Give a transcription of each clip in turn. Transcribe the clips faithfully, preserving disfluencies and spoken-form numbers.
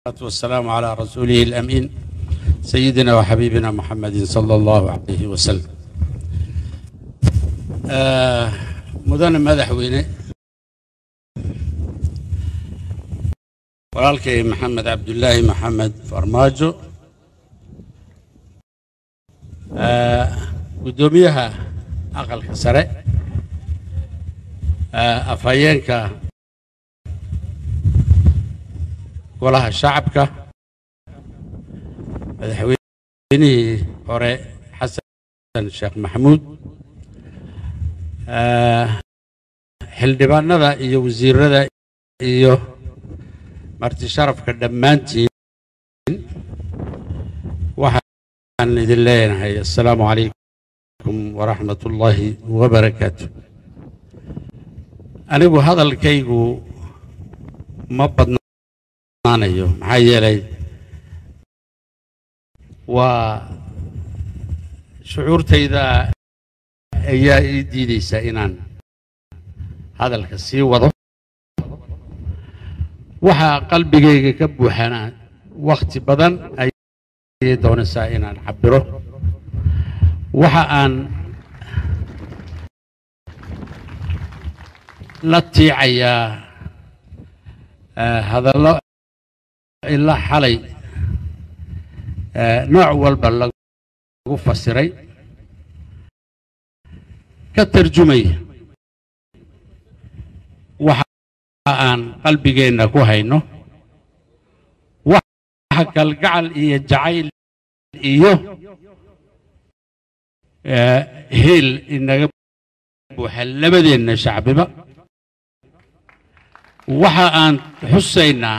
والسلام على رسوله الأمين سيدنا وحبيبنا محمد صلى الله عليه وسلم. آه مدن مدحوينه walaalkay محمد عبد الله محمد فرماجو آه gudoomiyaha aqalka sare آه afhayeenka golaha shacabka madaxweynihii hore xasan sheekh maxamuud xildhibaanada iyo wasiirada iyo marti sharafka dhammaantiin waxaan idin leenahay assalaamu calaykum waraxmatullaahi wabarakaatu. anigu hadalkaygu ma badna maxaa yeelay waa shucuurtayda ayaa ii diidaysa inaan hadalka sii wado. waxaa qalbigayga ka buuxana wakhti badan ayay doonaysaa inaan cabiro. waxa aan la tiicayaa hadallo ilaa xalay nooc walba lagu fasiray ka tarjumaya waxa aan qalbigeenna ku hayno, waxa kalgacal iyo jacayl iyo heel inaga buuxa labadeenna shacbiba. waxa aan xusaynaa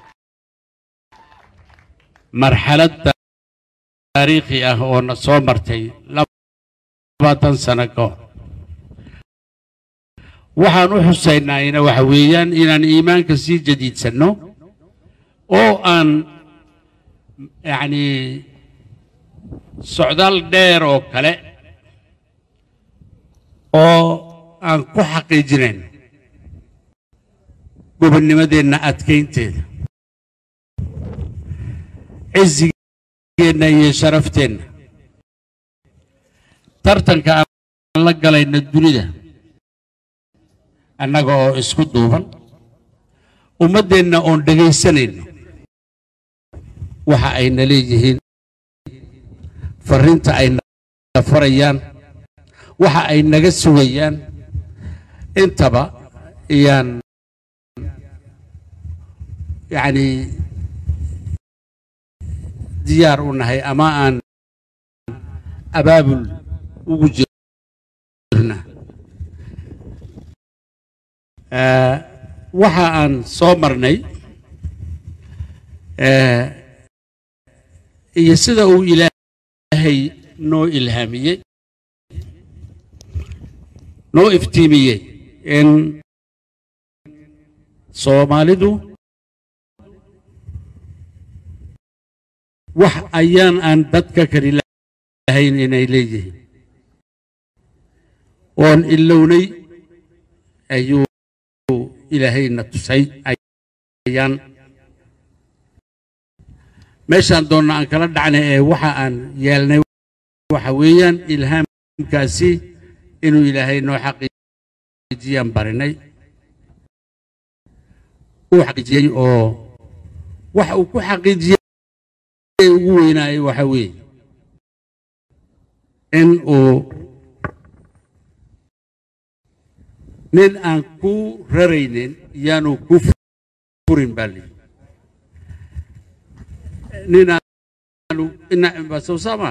marxalad taariikhi ah oo na soo martay labaatan sano ka hor. waxaan u xusaynaa ina waxa weeyaan inaan iimaanka sii jadiidsanno oo aan yacni socdaal dheer oo kale oo aan ku xaqiijinayn gobonnimadeenna adkaynteeda, cizigeena iyo sharafteenna, tartanka aan la galayna dunida annaga oo isku duuban, ummaddeenna oon dhegaysanayno waxa ayna leeyihiin, farriinta ay na farayaan, waxa ay naga sugayaan, intaba iyaan yacni diyaar u nahay ama aan abaabul ugu jirna. waxa aan soo marnay iyo sida uu ilaahay noo ilhaamiyey noo iftiimiyey in Soomaalidu wax ayaan aan dadka kale lahayn inay leeyihiin oon ilownay ayuu ilaahayna tusay. ayaan meeshaan doonna aan kala dhacnay ee waxa aan yeelnay waxa weeyaan ilhaamkaasi inuu ilaahay noo xaqiijiyaan barinay, uu xaqiijiyey oo waxa uu ku xaqiijiyey ugu weynaayo waxa weeye in uu nin aan ku raraynin yaanu ku furin baa lii nin aanu ina soo sama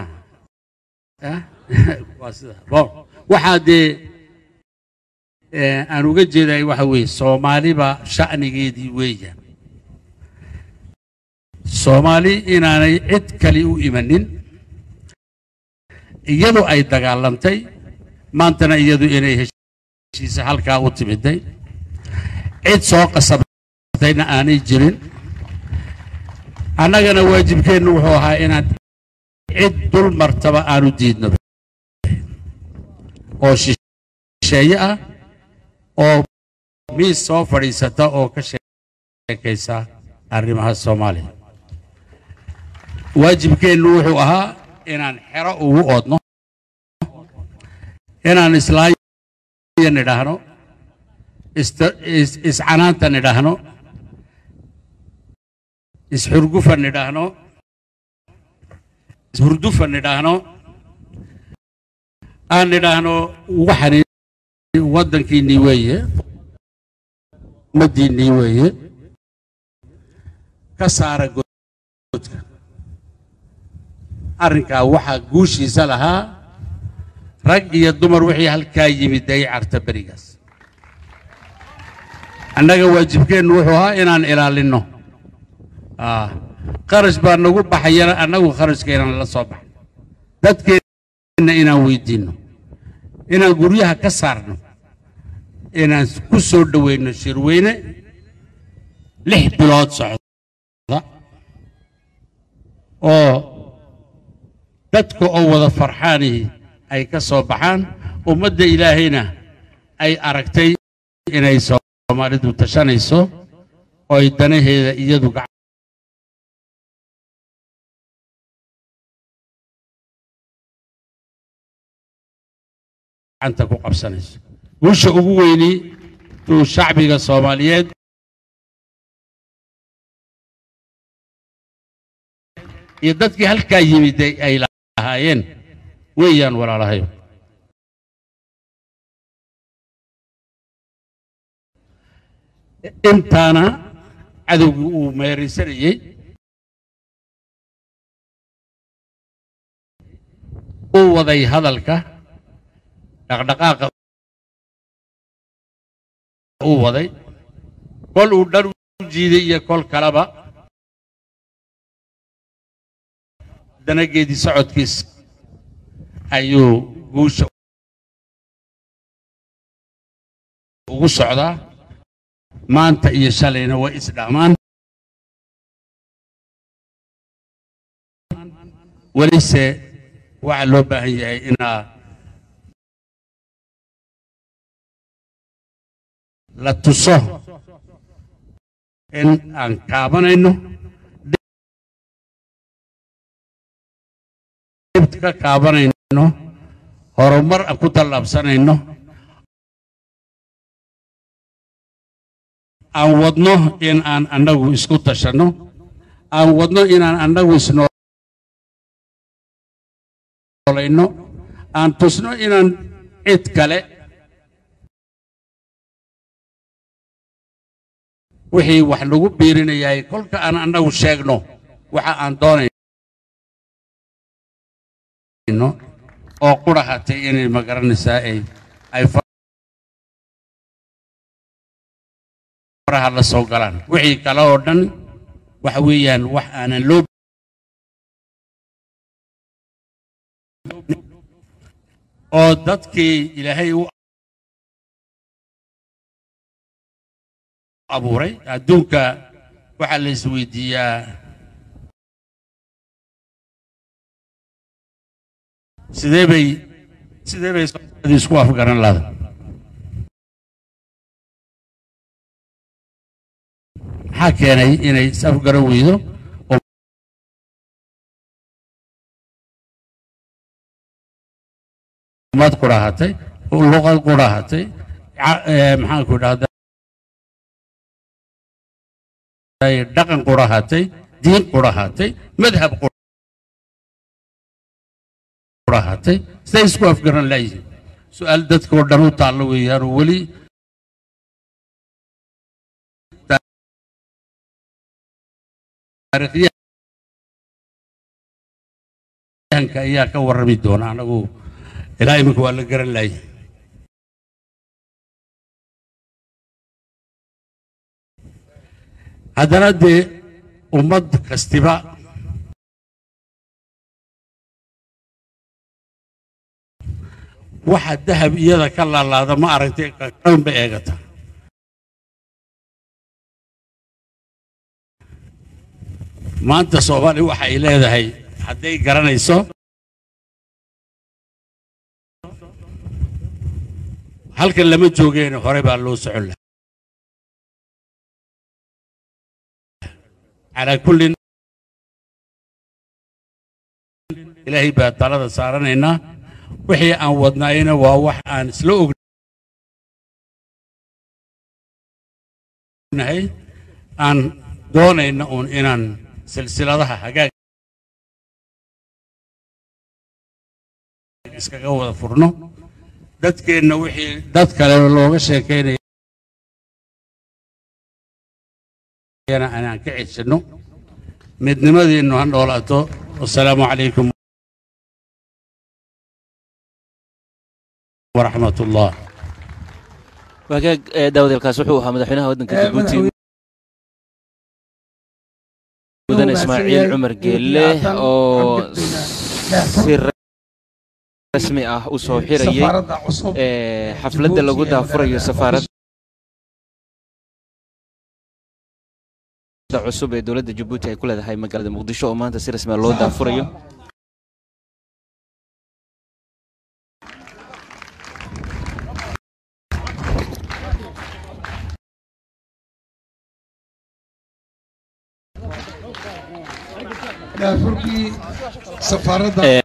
waa sida waxaa dee aan uga jeeday waxa weeye Soomaaliba sha'nigeedii weeyaan. Soomaali inaanay cid kale u imanin, iyadoo ay dagaalantay maantana iyadu inay heshiisa halkaa u timiday, cid soo qasabtayna aanay jirin. annagana waajibkeennu wuxuu ahaa inaan cid dul martaba aanu diidno oo shisheeye ah oo miis soo fadhiisata oo ka sheekaysa arrimaha Soomaaliya. واجبكeennu wuxuu ahaa inaan xero ugu oodno inaan islaayo nidhaahno iscanaanta nidhaahno isxurgufa nidhaahno ishurdufa nidhaahno aan nidhaahno waxani waddankiinnii weeye ummaddiinnii weeye ka saara godka arrinkaa waxaa guushiisa lahaa rag iyo dumar wixii halkaa yimid ay carta berigaas annaga waajibkeennu wuxuu ahaa inaan ilaalinno qarash baa nagu baxayana annagu kharashkeenan la soo baxno dadkeenna inaan weydiinno inaan guryaha ka saarno inaan ku soo dhaweyno shirweyne lix bilood socda oo dadka oo wada farxaanihi ay ka soo baxaan ummadda ilaahayna ay aragtay inay Soomaalidu tashanayso oo ay danaheeda iyadu gacanta ku qabsanayso guusha ugu weyni tuu shacbiga Soomaaliyeed iyo dadkii halkaa yimid ay lahaayeen weeyaan walaalahayo intaana cadowgii uu meeraysanayey uu waday hadalka dhaqdhaqaaqa uu waday kol uu dhar u jiiday iyo kol kaleba danageedii socodkiis ayuu guusha ugu socdaa maanta iyo shalayna way isdhaamaan welise waxaa loo baahan yahay inaa la tuso in aan kaabanayno ka kaabanayno horumar ku tallaabsanayno aan wadno in aan annagu isku tashanno aan wadno inaan annagu isnoolayno aan tusno inaan cid kale wixii wax lagu biirinayay kolka aan annagu sheegno waxa aan doonayno oo qurahatay inay magaranaysaa ay ay faraha la soo galaan wixii kale oo dhan waxa weeyaan wax aanan loo oo dadkii ilaahay u abuuray adduunka waxa la isweydiiyaa sidee bay sidee bay isku afgaran lahayd maxaa keenay inay is afgaran weydo ummad qurahatay luqad qurahatay maxaan ku dhahdaa dhaqan qurahatay diin qurahatay madhab qurahatay siday isku afgaran lahayd su'aal dadka oo dhan u taallo weeyaan weli taariikhyahanka ayaa ka warrami doona anagu ilaa imika waa la garan lahay haddana dee ummad kastiba waxa dahab iyada ka laalaada ma aragtay kan ba eegata maanta Soomaali waxa ay leedahay hadday garanayso halkan lama joogeen hore baa loo socon lahaa على كل إلهي بطلة صارنا وحي أن ودناينا ووح أن سلوك نهي أن دون إن إن سلسلة ذا حاجة إسكاكا وذا فرنو دتك إنه وحي دتك لو شيء كين أنا أنا كعيد شنو مدن مدي إنه هنولاتو والسلام عليكم ورحمة الله. وهاك داود الكاسوحوها مدحونها ودن كجيبوتي ودن إسماعيل عمر قيله أو سر رسمي أه وصو حيري حفلة اللي قدها فريو سفارة عصوب دولة جيبوتي كل هذا هاي مقالة مقدشة وما أنت سير اسمه لودا فريو لا فرقي سفارة